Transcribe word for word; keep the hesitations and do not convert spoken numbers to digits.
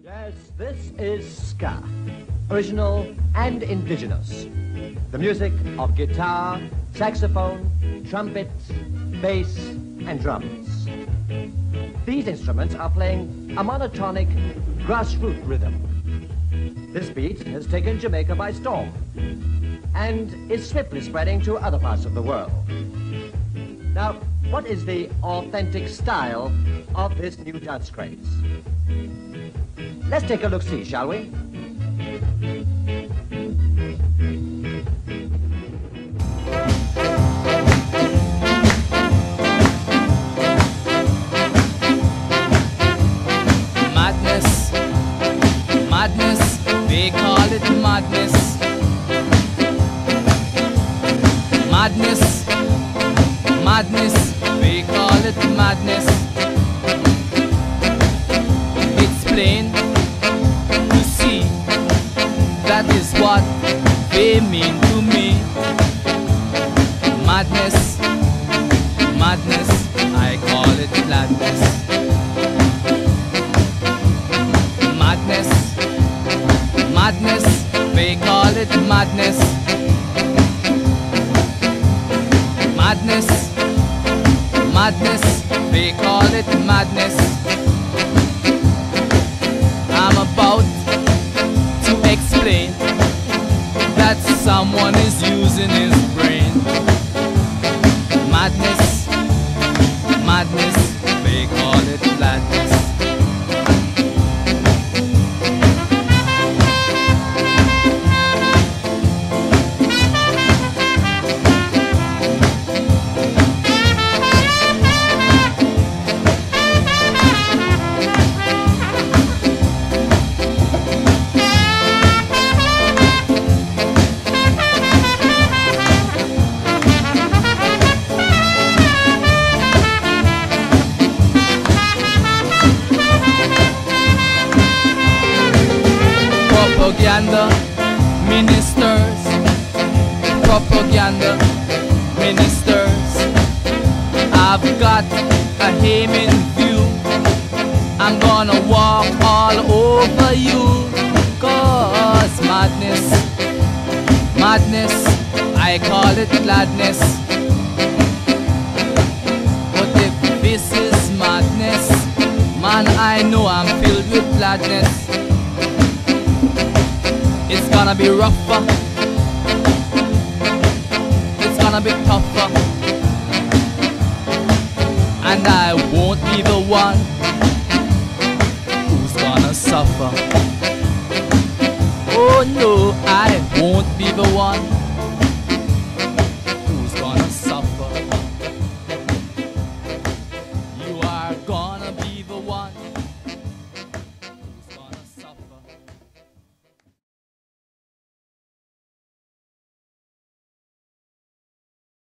Yes, this is ska, original and indigenous. The music of guitar, saxophone, trumpet, bass, and drums. These instruments are playing a monotonic, grassroots rhythm. This beat has taken Jamaica by storm and is swiftly spreading to other parts of the world. Now, what is the authentic style of this new dance craze? Let's take a look-see, shall we? Madness, madness, they call it madness. Madness, madness, they call it madness. It's plain to see, that is what they mean to me. Madness, madness, I call it gladness. Madness, madness, they call it madness. Madness, madness, they call it madness. I'm about to explain that someone is using his brain. Madness, madness, they call it gladness. Propaganda ministers, propaganda ministers. I've got a aim in view. I'm gonna walk all over you. Cause madness, madness, I call it gladness. But if this is madness, man, I know I'm filled with gladness. It's gonna be rougher, it's gonna be tougher, and I won't be the one who's gonna suffer. Oh no, I won't be the one